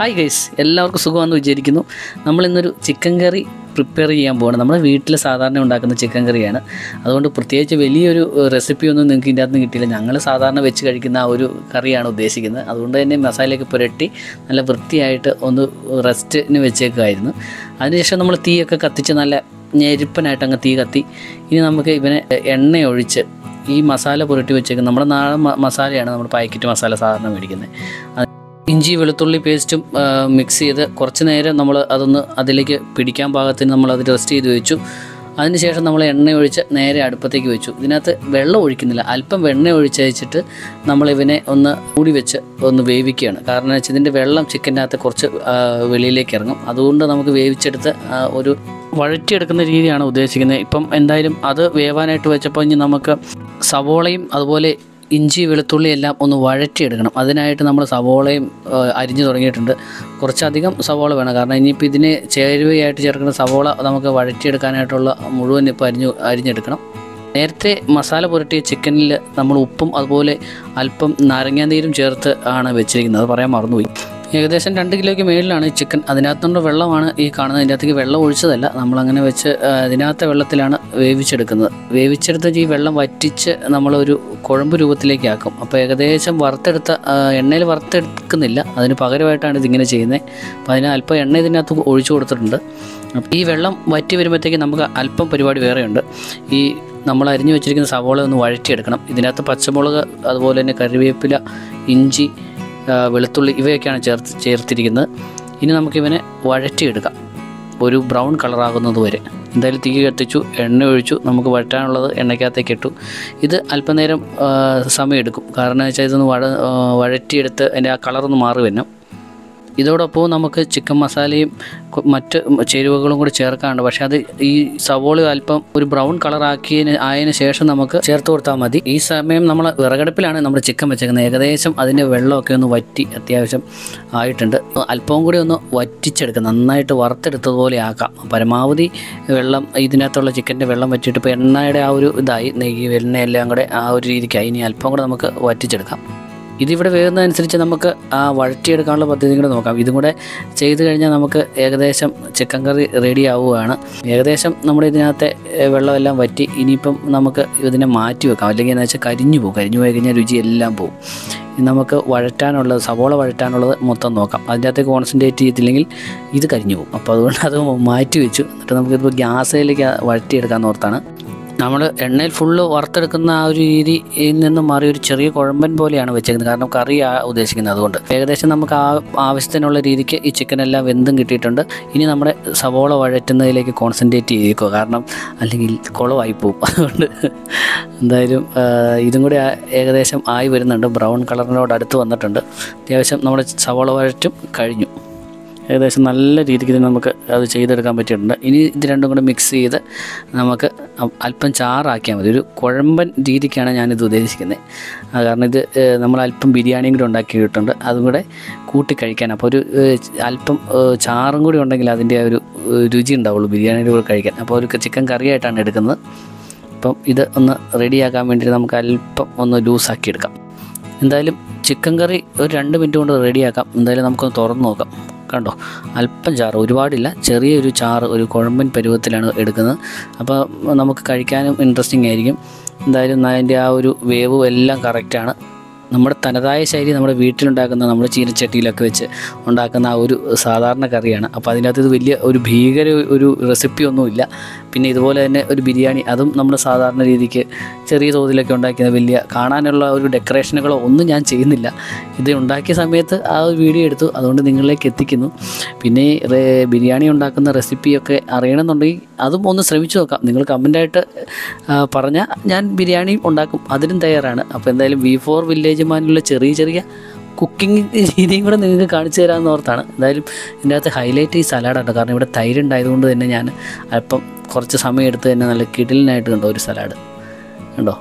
Hi guys, എല്ലാവർക്കും സുഖമാണെന്ന് വിചാരിക്കുന്നു. നമ്മളിന്നൊരു ചിക്കൻ കറി പ്രിപ്പയർ ചെയ്യാൻ പോവാണ്. നമ്മുടെ വീട്ടിൽ സാധാരണ ഉണ്ടാക്കുന്ന ചിക്കൻ കറിയാണ്. അതുകൊണ്ട് പ്രത്യേകിച്ച് വലിയൊരു റെസിപ്പിയൊന്നും നിങ്ങൾക്ക് ഇതിൻ്റെ അകത്ത് കിട്ടിയില്ല. ഞങ്ങൾ സാധാരണ വെച്ച് കഴിക്കുന്ന ആ ഒരു കറിയാണ് ഉദ്ദേശിക്കുന്നത്. അതുകൊണ്ട് തന്നെ മസാലയൊക്കെ പുരട്ടി നല്ല വൃത്തിയായിട്ട് ഒന്ന് റെസ്റ്റിന് വെച്ചേക്കുമായിരുന്നു. അതിനുശേഷം നമ്മൾ തീയൊക്കെ കത്തിച്ച് നല്ല ഞെരുപ്പനായിട്ട് അങ്ങ് തീ കത്തി. ഇനി നമുക്ക് ഇവനെ എണ്ണ ഒഴിച്ച് ഈ മസാല പുരട്ടി വെച്ചേക്കുന്നത് നമ്മുടെ നാടൻ മസാലയാണ്, നമ്മൾ പാക്കറ്റ് മസാല സാധാരണ മേടിക്കുന്നത്. ഇഞ്ചി വെളുത്തുള്ളി പേസ്റ്റും മിക്സ് ചെയ്ത് കുറച്ച് നേരം നമ്മൾ അതൊന്ന് അതിലേക്ക് പിടിക്കാൻ പാകത്തിന് നമ്മൾ അത് റെസ്റ്റ് ചെയ്ത് വെച്ചു. അതിനുശേഷം നമ്മൾ എണ്ണ ഒഴിച്ച് നേരെ അടുപ്പത്തേക്ക് വെച്ചു. ഇതിനകത്ത് വെള്ളം ഒഴിക്കുന്നില്ല, അല്പം വെണ്ണ ഒഴിച്ചയച്ചിട്ട് നമ്മളിവനെ ഒന്ന് മൂടി വെച്ച് ഒന്ന് വേവിക്കുകയാണ്. കാരണം എന്ന് വെച്ചാൽ ഇതിൻ്റെ വെള്ളം ചിക്കൻ്റെ അകത്ത് കുറച്ച് വെളിയിലേക്ക് ഇറങ്ങും. അതുകൊണ്ട് നമുക്ക് വേവിച്ചെടുത്ത് ഒരു വഴറ്റിയെടുക്കുന്ന രീതിയാണ് ഉദ്ദേശിക്കുന്നത്. ഇപ്പം എന്തായാലും അത് വേവാനായിട്ട് വെച്ചപ്പോൾ ഇനി നമുക്ക് സവോളയും അതുപോലെ ഇഞ്ചി വെളുത്തുള്ളി എല്ലാം ഒന്ന് വഴറ്റിയെടുക്കണം. അതിനായിട്ട് നമ്മൾ സവോളയും അരിഞ്ഞു തുടങ്ങിയിട്ടുണ്ട്. കുറച്ചധികം സവോള വേണം, കാരണം ഇനിയിപ്പോൾ ഇതിന് ചേരുവയായിട്ട് ചേർക്കുന്ന സവോള നമുക്ക് വഴറ്റിയെടുക്കാനായിട്ടുള്ള മുഴുവൻ ഇപ്പോൾ അരിഞ്ഞെടുക്കണം. നേരത്തെ മസാല പുരട്ടിയ ചിക്കനിൽ നമ്മൾ ഉപ്പും അതുപോലെ അല്പം നാരങ്ങാനീരും ചേർത്ത് ആണ് വെച്ചിരിക്കുന്നത്. അത് പറയാൻ മറന്നുപോയി. ഏകദേശം 2 കിലോയ്ക്ക് മേളിലാണ് ചിക്കൻ. അതിനകത്തുള്ള വെള്ളമാണ് ഈ കാണുന്നത്. അതിൻ്റെ അകത്തേക്ക് വെള്ളം ഒഴിച്ചതല്ല, നമ്മളങ്ങനെ വെച്ച് അതിനകത്തെ വെള്ളത്തിലാണ് വേവിച്ചെടുക്കുന്നത്. വേവിച്ചെടുത്ത് ഈ വെള്ളം വറ്റിച്ച് നമ്മളൊരു കുഴമ്പ് രൂപത്തിലേക്ക് ആക്കും. അപ്പോൾ ഏകദേശം വറുത്തെടുത്ത എണ്ണയിൽ വറുത്തെടുക്കുന്നില്ല, അതിന് പകരമായിട്ടാണ് ഇതിങ്ങനെ ചെയ്യുന്നത്. അപ്പോൾ അതിന് അല്പം എണ്ണ ഇതിനകത്ത് ഒഴിച്ചു കൊടുത്തിട്ടുണ്ട്. ഈ വെള്ളം വറ്റി വരുമ്പോഴത്തേക്ക് നമുക്ക് അല്പം പരിപാടി വേറെയുണ്ട്. ഈ നമ്മൾ അരിഞ്ഞു വെച്ചിരിക്കുന്ന സവോള ഒന്ന് വഴറ്റിയെടുക്കണം. ഇതിനകത്ത് പച്ചമുളക് അതുപോലെ തന്നെ കറിവേപ്പില, ഇഞ്ചി, വെളുത്തുള്ളി ഇവയൊക്കെയാണ് ചേർത്തിരിക്കുന്നത്. ഇനി നമുക്കിവനെ വഴറ്റിയെടുക്കാം ഒരു ബ്രൗൺ കളറാകുന്നത് വരെ. എന്തായാലും തീ കത്തിച്ചു, എണ്ണ ഒഴിച്ചു, നമുക്ക് വഴറ്റാനുള്ളത് എണ്ണയ്ക്കകത്തേക്ക് ഇട്ടു. ഇത് അല്പനേരം സമയമെടുക്കും, കാരണം വെച്ചാൽ ഇതൊന്ന് വഴറ്റിയെടുത്ത് അതിൻ്റെ ആ കളറൊന്ന് മാറി വരണം. ഇതോടൊപ്പം നമുക്ക് ചിക്കൻ മസാലയും മറ്റ് ചേരുവകളും കൂടി ചേർക്കാനുണ്ട്. പക്ഷേ അത് ഈ സവോള അല്പം ഒരു ബ്രൗൺ ആയതിനു ശേഷം നമുക്ക് ചേർത്ത് കൊടുത്താൽ മതി. ഈ സമയം നമ്മൾ വിറകടുപ്പിലാണ് നമ്മുടെ ചിക്കൻ വെച്ചേക്കുന്നത്. ഏകദേശം അതിൻ്റെ വെള്ളമൊക്കെ ഒന്ന് വറ്റി അത്യാവശ്യം ആയിട്ടുണ്ട്. അല്പവും കൂടി ഒന്ന് വറ്റിച്ചെടുക്കാം, നന്നായിട്ട് വറുത്തെടുത്തതുപോലെ ആക്കാം. പരമാവധി വെള്ളം ഇതിനകത്തുള്ള ചിക്കൻ്റെ വെള്ളം വറ്റിയിട്ട് ഇപ്പോൾ എണ്ണയുടെ ആ ഒരു ഇതായി, നെയ്യ് എണ്ണയെല്ലാം കൂടെ ആ ഒരു രീതിക്കായി. ഇനി അല്പം കൂടെ നമുക്ക് വറ്റിച്ചെടുക്കാം. ഇതിവിടെ വേകുന്നതനുസരിച്ച് നമുക്ക് ആ വഴറ്റിയെടുക്കാനുള്ള പദ്ധതി കൂടെ നോക്കാം. ഇതും കൂടെ ചെയ്ത് കഴിഞ്ഞാൽ നമുക്ക് ഏകദേശം ചിക്കൻ കറി റെഡി ആവുകയാണ്. ഏകദേശം നമ്മുടെ ഇതിനകത്തെ വെള്ളമെല്ലാം വറ്റി. ഇനിയിപ്പം നമുക്ക് ഇതിനെ മാറ്റി വെക്കാം, അല്ലെങ്കിൽ എന്ന് വെച്ചാൽ കരിഞ്ഞു പോയി കഴിഞ്ഞാൽ രുചി എല്ലാം പോകും. നമുക്ക് വഴറ്റാനുള്ളത്, സവോള വഴറ്റാനുള്ളത് മൊത്തം നോക്കാം. അതിൻ്റെ അകത്തേക്ക് കോൺസെൻട്രേറ്റ് ചെയ്തില്ലെങ്കിൽ ഇത് കരിഞ്ഞു പോകും. അപ്പോൾ അതുകൊണ്ട് അത് മാറ്റി വെച്ചു. എന്നിട്ട് നമുക്കിപ്പോൾ ഗ്യാസിലേക്ക് വഴറ്റിയെടുക്കാമെന്ന് ഓർത്താണ്. നമ്മൾ എണ്ണയിൽ ഫുള്ള് വറുത്തെടുക്കുന്ന ആ ഒരു രീതിയിൽ നിന്നും മാറി ഒരു ചെറിയ കുഴമ്പൻ പോലെയാണ് വെച്ചേക്കുന്നത്, കാരണം കറി ഉദ്ദേശിക്കുന്നത്. അതുകൊണ്ട് ഏകദേശം നമുക്ക് ആവശ്യത്തിനുള്ള രീതിക്ക് ഈ ചിക്കനെല്ലാം വെന്തും കിട്ടിയിട്ടുണ്ട്. ഇനി നമ്മുടെ സവോള വഴറ്റുന്നതിലേക്ക് കോൺസെൻട്രേറ്റ് ചെയ്യിക്കുക, കാരണം അല്ലെങ്കിൽ കുളമായി പോകും. അതുകൊണ്ട് എന്തായാലും ഇതും കൂടി ഏകദേശം ആയി വരുന്നുണ്ട്. ബ്രൗൺ കളറിനോട് അടുത്ത് വന്നിട്ടുണ്ട്. അത്യാവശ്യം നമ്മുടെ സവോള വഴറ്റും കഴിഞ്ഞു. ഏകദേശം നല്ല രീതിക്ക് നമുക്ക് അത് ചെയ്തെടുക്കാൻ പറ്റിയിട്ടുണ്ട്. ഇനി ഇത് രണ്ടും കൂടെ മിക്സ് ചെയ്ത് നമുക്ക് അല്പം ചാറാക്കിയാൽ മതി. ഒരു കുഴമ്പൻ രീതിക്കാണ് ഞാനിത് ഉദ്ദേശിക്കുന്നത്. കാരണം ഇത് നമ്മൾ അല്പം ബിരിയാണിയും കൂടി ഉണ്ടാക്കിയിട്ടുണ്ട്, അതും കൂടെ കൂട്ടി കഴിക്കാൻ. അപ്പോൾ ഒരു അല്പം ചാറും കൂടി ഉണ്ടെങ്കിൽ അതിൻ്റെ ഒരു രുചി ഉണ്ടാവുള്ളൂ ബിരിയാണിയുടെ കൂടെ കഴിക്കാൻ. അപ്പോൾ ഒരു ചിക്കൻ കറിയായിട്ടാണ് എടുക്കുന്നത്. അപ്പം ഇത് ഒന്ന് റെഡിയാക്കാൻ വേണ്ടിയിട്ട് നമുക്ക് അല്പം ഒന്ന് ലൂസാക്കി എടുക്കാം. എന്തായാലും ചിക്കൻ കറി ഒരു 2 മിനിറ്റ് കൊണ്ട് റെഡിയാക്കാം. എന്തായാലും നമുക്കൊന്ന് തുറന്ന് നോക്കാം. കണ്ടോ, അല്പം ചാറ്, ഒരുപാടില്ല, ചെറിയൊരു ചാറ്, ഒരു കുഴമ്പൻ പരുവത്തിലാണ് എടുക്കുന്നത്. അപ്പോൾ നമുക്ക് കഴിക്കാനും ഇൻട്രസ്റ്റിംഗ് ആയിരിക്കും. എന്തായാലും അതിൻ്റെ ആ ഒരു വേവും എല്ലാം കറക്റ്റാണ്. നമ്മുടെ തനതായ ശൈലി, നമ്മുടെ വീട്ടിലുണ്ടാക്കുന്ന, നമ്മുടെ ചീനച്ചട്ടിയിലൊക്കെ വെച്ച് ഉണ്ടാക്കുന്ന ആ ഒരു സാധാരണ കറിയാണ്. അപ്പോൾ അതിനകത്ത് ഇത് വലിയ ഒരു ഭീകര ഒരു റെസിപ്പി ഒന്നുമില്ല. പിന്നെ ഇതുപോലെ തന്നെ ഒരു ബിരിയാണി, അതും നമ്മൾ സാധാരണ രീതിക്ക് ചെറിയ തോതിലൊക്കെ ഉണ്ടാക്കുന്ന, വലിയ കാണാനുള്ള ഒരു ഡെക്കറേഷനുകളോ ഒന്നും ഞാൻ ചെയ്യുന്നില്ല. ഇത് ഉണ്ടാക്കിയ സമയത്ത് ആ ഒരു വീഡിയോ എടുത്തു, അതുകൊണ്ട് നിങ്ങളിലേക്ക് എത്തിക്കുന്നു. പിന്നെ ബിരിയാണി ഉണ്ടാക്കുന്ന റെസിപ്പിയൊക്കെ അറിയണമെന്നുണ്ടെങ്കിൽ അതും ഒന്ന് ശ്രമിച്ചു നോക്കാം. നിങ്ങൾ കമൻ്റായിട്ട് പറഞ്ഞാൽ ഞാൻ ബിരിയാണി ഉണ്ടാക്കും, അതിനും തയ്യാറാണ്. അപ്പോൾ എന്തായാലും V4 വില്ലേജ് മാനുള്ള ചെറിയ കുക്കിംഗ് രീതിയും കൂടെ നിങ്ങൾക്ക് കാണിച്ചു തരാമെന്ന് ഓർത്താണ്. എന്തായാലും ഇതിൻ്റെ അകത്ത് ഹൈലൈറ്റ് ഈ സലാഡാണ്, കാരണം ഇവിടെ തൈര് ഉണ്ടായതുകൊണ്ട് തന്നെ ഞാൻ അല്പം കുറച്ച് സമയം എടുത്ത് തന്നെ നല്ല കിടിലിനായിട്ട് കണ്ടോ ഒരു സലാഡ് കണ്ടോ.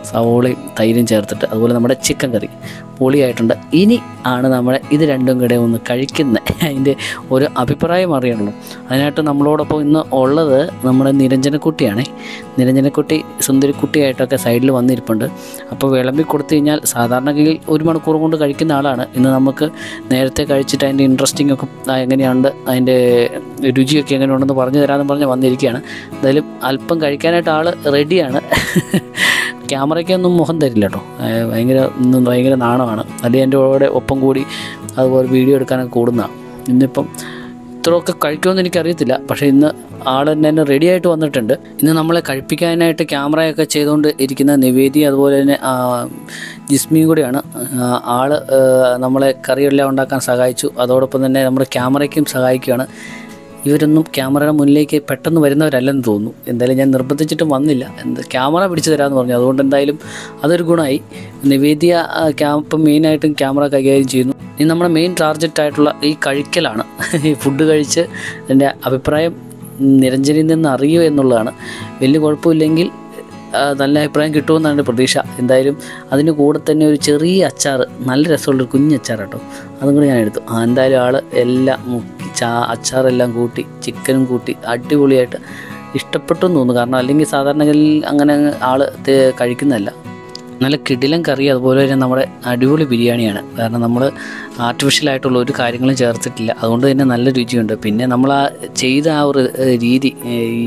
സവോളയും തൈരും ചേർത്തിട്ട്, അതുപോലെ നമ്മുടെ ചിക്കൻ കറി പൊളിയായിട്ടുണ്ട്. ഇനി ആണ് നമ്മൾ ഇത് രണ്ടും കൂടെ ഒന്ന് കഴിക്കുന്നത്, അതിൻ്റെ ഒരു അഭിപ്രായം അറിയണല്ലോ. അതിനായിട്ട് നമ്മളോടൊപ്പം ഇന്ന് ഉള്ളത് നമ്മുടെ നിരഞ്ജനക്കുട്ടിയാണേ. നിരഞ്ജനക്കുട്ടി സുന്ദരിക്കുട്ടിയായിട്ടൊക്കെ സൈഡിൽ വന്നിരിപ്പുണ്ട്. അപ്പോൾ വിളമ്പി കൊടുത്തു കഴിഞ്ഞാൽ സാധാരണഗതിയിൽ 1 മണിക്കൂർ കൊണ്ട് കഴിക്കുന്ന ആളാണ്. ഇന്ന് നമുക്ക് നേരത്തെ കഴിച്ചിട്ട് അതിൻ്റെ ഇൻട്രസ്റ്റിംഗ് ഒക്കെ എങ്ങനെയുണ്ട്, അതിൻ്റെ രുചിയൊക്കെ എങ്ങനെയുണ്ടെന്ന് പറഞ്ഞു തരാമെന്ന് പറഞ്ഞ് വന്നിരിക്കുകയാണ്. എന്തായാലും അല്പം കഴിക്കാനായിട്ട് ആൾ റെഡിയാണ്. ക്യാമറയ്ക്കൊന്നും മുഖം തരില്ല കേട്ടോ, ഭയങ്കര നാണമാണ്. അല്ലെങ്കിൽ എൻ്റെ കൂടെ ഒപ്പം കൂടി അതുപോലെ വീഡിയോ എടുക്കാനൊക്കെ കൂടുന്നതാണ്. ഇന്നിപ്പം ഇത്രയൊക്കെ കഴിക്കുമെന്ന് എനിക്കറിയത്തില്ല, പക്ഷേ ഇന്ന് ആൾ തന്നെ റെഡിയായിട്ട് വന്നിട്ടുണ്ട്. ഇന്ന് നമ്മളെ കഴിപ്പിക്കാനായിട്ട് ക്യാമറയൊക്കെ ചെയ്തുകൊണ്ട് ഇരിക്കുന്ന നിവേദി അതുപോലെ തന്നെ ജിസ്മിയും കൂടിയാണ്. ആൾ നമ്മളെ കറിയെല്ലാം ഉണ്ടാക്കാൻ സഹായിച്ചു, അതോടൊപ്പം തന്നെ നമ്മുടെ ക്യാമറയ്ക്കും സഹായിക്കുകയാണ്. ഇവരൊന്നും ക്യാമറയുടെ മുന്നിലേക്ക് പെട്ടെന്ന് വരുന്നവരല്ലെന്ന് തോന്നുന്നു. എന്തായാലും ഞാൻ നിർബന്ധിച്ചിട്ടും വന്നില്ല, ക്യാമറ പിടിച്ചു തരാമെന്ന് പറഞ്ഞു. അതുകൊണ്ട് എന്തായാലും അതൊരു ഗുണമായി. നിവേദ്യ ഇപ്പം മെയിനായിട്ടും ക്യാമറ കൈകാര്യം ചെയ്യുന്നു. ഇനി നമ്മുടെ മെയിൻ ടാർഗറ്റായിട്ടുള്ള ഈ കഴിക്കലാണ്. ഈ ഫുഡ് കഴിച്ച് എൻ്റെ അഭിപ്രായം നിരഞ്ജനിൽ നിന്ന് അറിയുമോ എന്നുള്ളതാണ്. വലിയ കുഴപ്പമില്ലെങ്കിൽ നല്ല അഭിപ്രായം കിട്ടുമെന്നാണ് എൻ്റെ പ്രതീക്ഷ. എന്തായാലും അതിന് കൂടെ തന്നെ ഒരു ചെറിയ അച്ചാർ, നല്ല രസമുള്ളൊരു കുഞ്ഞച്ചാർ കേട്ടോ, അതും കൂടി ഞാൻ എടുത്തു. എന്തായാലും ആൾ എല്ലാം മുക്കി അച്ചാറെല്ലാം കൂട്ടി ചിക്കനും കൂട്ടി അടിപൊളിയായിട്ട് ഇഷ്ടപ്പെട്ടു എന്ന് തോന്നുന്നു. കാരണം അല്ലെങ്കിൽ സാധാരണഗതിയിൽ അങ്ങനെ ആൾ കഴിക്കുന്നതല്ല. നല്ല കിടിലൻ കറി, അതുപോലെ തന്നെ നമ്മുടെ അടിപൊളി ബിരിയാണിയാണ്. കാരണം നമ്മൾ ആർട്ടിഫിഷ്യലായിട്ടുള്ള ഒരു കാര്യങ്ങളും ചേർത്തിട്ടില്ല, അതുകൊണ്ട് തന്നെ നല്ല രുചിയുണ്ട്. പിന്നെ നമ്മൾ ചെയ്ത ആ ഒരു രീതി, ഈ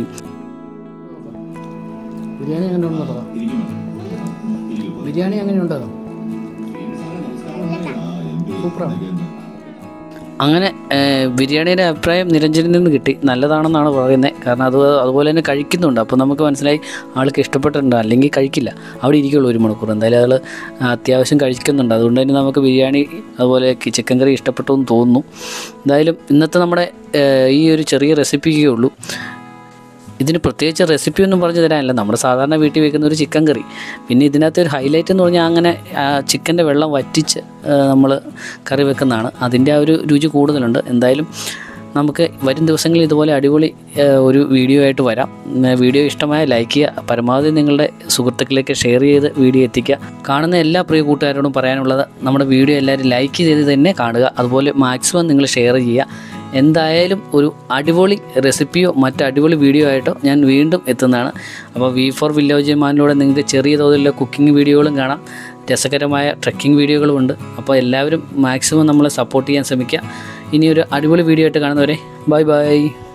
ബിരിയാണി എങ്ങനെ ഉണ്ടോ, ബിരിയാണി എങ്ങനെയുണ്ടോ, സൂപ്പറാണ്. അങ്ങനെ ബിരിയാണിയുടെ അഭിപ്രായം നിരഞ്ജനിൽ നിന്ന് കിട്ടി, നല്ലതാണെന്നാണ് പറയുന്നത്. കാരണം അതുപോലെ തന്നെ കഴിക്കുന്നുണ്ട്. അപ്പോൾ നമുക്ക് മനസ്സിലായി ആൾക്ക് ഇഷ്ടപ്പെട്ടിട്ടുണ്ട്, അല്ലെങ്കിൽ കഴിക്കില്ല, അവിടെ ഇരിക്കുള്ളൂ 1 മണിക്കൂർ. എന്തായാലും ആൾ അത്യാവശ്യം കഴിക്കുന്നുണ്ട്. അതുകൊണ്ട് തന്നെ നമുക്ക് ബിരിയാണി അതുപോലെ ചിക്കൻ കറി ഇഷ്ടപ്പെട്ടു എന്ന് തോന്നുന്നു. എന്തായാലും ഇന്നത്തെ നമ്മുടെ ഈ ഒരു ചെറിയ റെസിപ്പിക്കേ ഉള്ളൂ. ഇതിന് പ്രത്യേകിച്ച് റെസിപ്പി ഒന്നും പറഞ്ഞു തരാനില്ല, നമ്മുടെ സാധാരണ വീട്ടിൽ വെക്കുന്ന ഒരു ചിക്കൻ കറി. പിന്നെ ഇതിനകത്ത് ഒരു ഹൈലൈറ്റ് എന്ന് പറഞ്ഞാൽ അങ്ങനെ ചിക്കൻ്റെ വെള്ളം വറ്റിച്ച് നമ്മൾ കറി വെക്കുന്നതാണ്. അതിൻ്റെ ആ ഒരു രുചി കൂടുതലുണ്ട്. എന്തായാലും നമുക്ക് വരും ദിവസങ്ങളിൽ ഇതുപോലെ അടിപൊളി ഒരു വീഡിയോ ആയിട്ട് വരാം. വീഡിയോ ഇഷ്ടമായ ലൈക്ക് ചെയ്യുക, പരമാവധി നിങ്ങളുടെ സുഹൃത്തുക്കളിലേക്ക് ഷെയർ ചെയ്ത് വീഡിയോ എത്തിക്കുക. കാണുന്ന എല്ലാ പ്രിയ കൂട്ടുകാരോടും പറയാനുള്ളത്, നമ്മുടെ വീഡിയോ എല്ലാവരും ലൈക്ക് ചെയ്ത് തന്നെ കാണുക, അതുപോലെ മാക്സിമം നിങ്ങൾ ഷെയർ ചെയ്യുക. എന്തായാലും ഒരു അടിപൊളി റെസിപ്പിയോ മറ്റ് അടിപൊളി വീഡിയോ ആയിട്ടോ ഞാൻ വീണ്ടും എത്തുന്നതാണ്. അപ്പോൾ V4 വില്ലേജ് മാനിലൂടെ നിങ്ങൾക്ക് ചെറിയ തോതിലുള്ള കുക്കിംഗ് വീഡിയോകളും കാണാം, രസകരമായ ട്രെക്കിംഗ് വീഡിയോകളും ഉണ്ട്. അപ്പോൾ എല്ലാവരും മാക്സിമം നമ്മളെ സപ്പോർട്ട് ചെയ്യാൻ ശ്രമിക്കുക. ഇനിയൊരു അടിപൊളി വീഡിയോ ആയിട്ട് കാണുന്നവരെ ബൈ ബൈ.